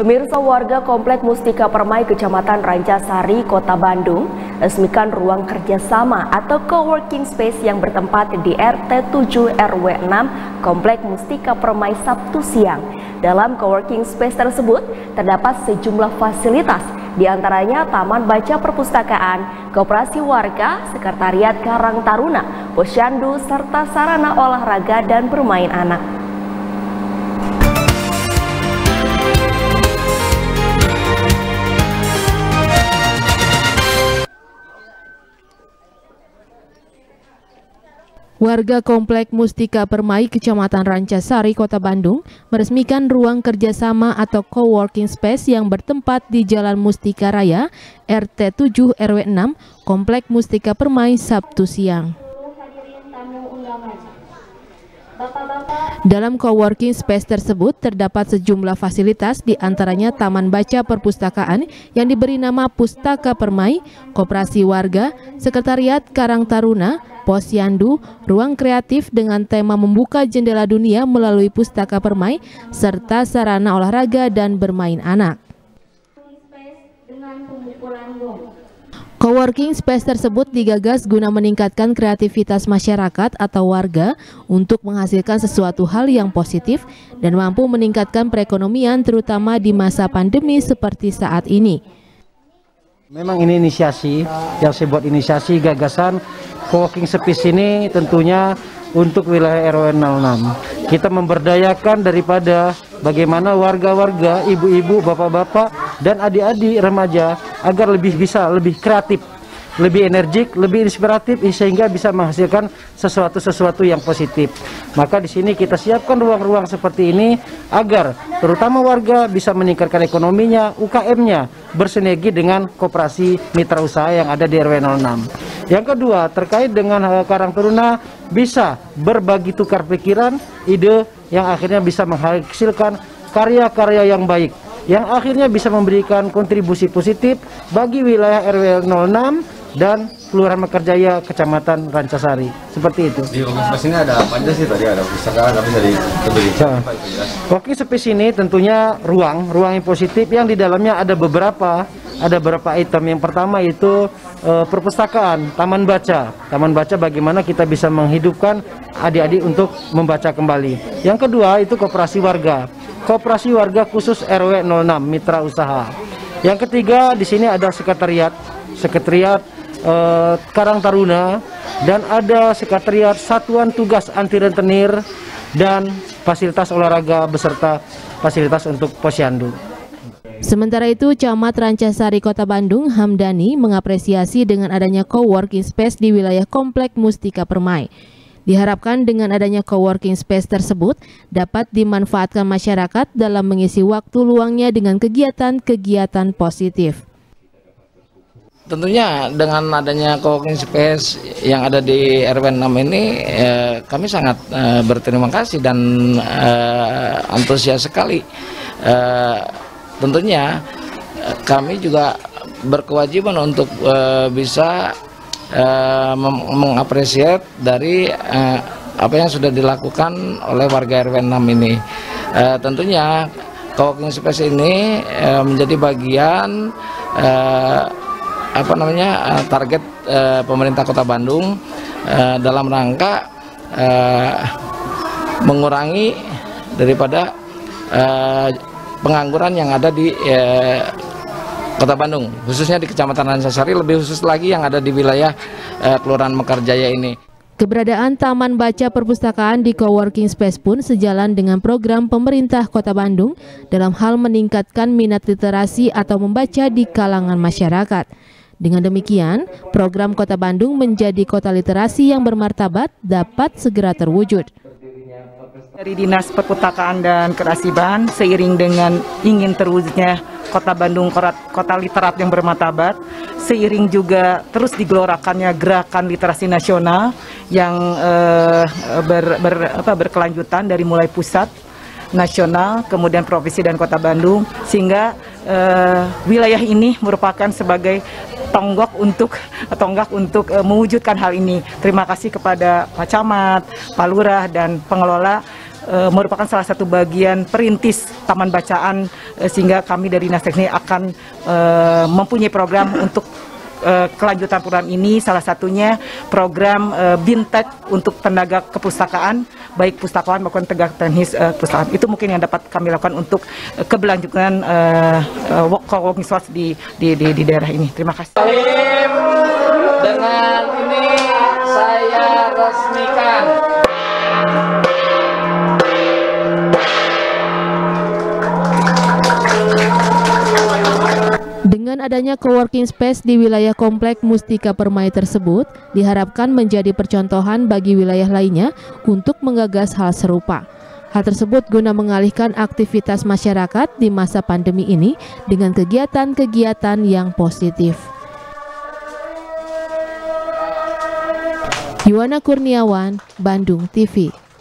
Pemirsa, warga Komplek Mustika Permai, Kecamatan Rancasari, Kota Bandung, resmikan ruang kerjasama atau coworking space yang bertempat di RT 7 RW 6 Komplek Mustika Permai Sabtu siang. Dalam coworking space tersebut terdapat sejumlah fasilitas, di antaranya Taman Baca Perpustakaan, Koperasi Warga, Sekretariat Karang Taruna, Posyandu, serta sarana olahraga dan bermain anak. Warga Komplek Mustika Permai, Kecamatan Rancasari, Kota Bandung, meresmikan ruang kerjasama atau coworking space yang bertempat di Jalan Mustika Raya, RT 7 RW 6, Komplek Mustika Permai, Sabtu siang. Dalam coworking space tersebut terdapat sejumlah fasilitas, di antaranya Taman Baca Perpustakaan yang diberi nama Pustaka Permai, Koperasi Warga, Sekretariat Karang Taruna, Posyandu, ruang kreatif dengan tema membuka jendela dunia melalui Pustaka Permai, serta sarana olahraga dan bermain anak. Coworking space tersebut digagas guna meningkatkan kreativitas masyarakat atau warga untuk menghasilkan sesuatu hal yang positif dan mampu meningkatkan perekonomian terutama di masa pandemi seperti saat ini. Memang ini inisiasi, yang saya buat inisiasi gagasan coworking space ini tentunya untuk wilayah RW 06. Kita memberdayakan daripada bagaimana warga-warga, ibu-ibu, bapak-bapak, dan adik-adik remaja agar lebih kreatif, lebih energik, lebih inspiratif, sehingga bisa menghasilkan sesuatu yang positif. Maka di sini kita siapkan ruang-ruang seperti ini agar terutama warga bisa meningkatkan ekonominya, UKM-nya, bersinergi dengan koperasi mitra usaha yang ada di RW 06. Yang kedua, terkait dengan Karang Taruna, bisa berbagi tukar pikiran, ide yang akhirnya bisa menghasilkan karya-karya yang baik, yang akhirnya bisa memberikan kontribusi positif bagi wilayah RW 06 dan Kelurahan Mekarjaya, Kecamatan Rancasari. Seperti itu. Di coworking space ini ada apa aja sih? Tadi ada perpustakaan, tapi dari coworking space ini tentunya ruang yang positif yang di dalamnya ada beberapa item. Yang pertama itu perpustakaan, taman baca bagaimana kita bisa menghidupkan adik-adik untuk membaca kembali. Yang kedua itu koperasi warga khusus RW 06 mitra usaha. Yang ketiga di sini ada sekretariat Karang Taruna, dan ada sekretariat Satuan Tugas Anti Rentenir dan fasilitas olahraga beserta fasilitas untuk posyandu. Sementara itu, Camat Rancasari, Kota Bandung, Hamdani, mengapresiasi dengan adanya coworking space di wilayah Komplek Mustika Permai. Diharapkan dengan adanya coworking space tersebut dapat dimanfaatkan masyarakat dalam mengisi waktu luangnya dengan kegiatan-kegiatan positif. Tentunya dengan adanya coworking space yang ada di RW 6 ini, kami sangat berterima kasih dan antusias sekali. Tentunya kami juga berkewajiban untuk bisa mengapresiasi dari apa yang sudah dilakukan oleh warga RW 6 ini. Tentunya coworking space ini menjadi bagian target pemerintah Kota Bandung dalam rangka mengurangi daripada pengangguran yang ada di Kota Bandung, khususnya di Kecamatan Rancasari, lebih khusus lagi yang ada di wilayah Kelurahan Mekarjaya ini. Keberadaan Taman Baca Perpustakaan di coworking space pun sejalan dengan program pemerintah Kota Bandung dalam hal meningkatkan minat literasi atau membaca di kalangan masyarakat. Dengan demikian, program Kota Bandung menjadi kota literasi yang bermartabat dapat segera terwujud. Dari Dinas Perpustakaan dan Kearsipan, seiring dengan ingin terwujudnya Kota Bandung kota literat yang bermartabat, seiring juga terus digelorakannya gerakan literasi nasional yang berkelanjutan dari mulai pusat, nasional, kemudian provinsi dan Kota Bandung, sehingga wilayah ini merupakan sebagai tonggak untuk mewujudkan hal ini. Terima kasih kepada Pak Camat, Pak Lurah, dan pengelola merupakan salah satu bagian perintis taman bacaan, sehingga kami dari Dinas Teknik akan mempunyai program untuk kelanjutan program ini, salah satunya program Bintek untuk tenaga kepustakaan, baik pustakawan maupun tenaga teknis kepustakaan. Itu mungkin yang dapat kami lakukan untuk keberlanjutan co-working space di daerah ini. Terima kasih. Dengan ini saya resmikan Dengan adanya coworking space di wilayah Komplek Mustika Permai tersebut, diharapkan menjadi percontohan bagi wilayah lainnya untuk menggagas hal serupa. Hal tersebut guna mengalihkan aktivitas masyarakat di masa pandemi ini dengan kegiatan-kegiatan yang positif. Yuwana Kurniawan, Bandung TV.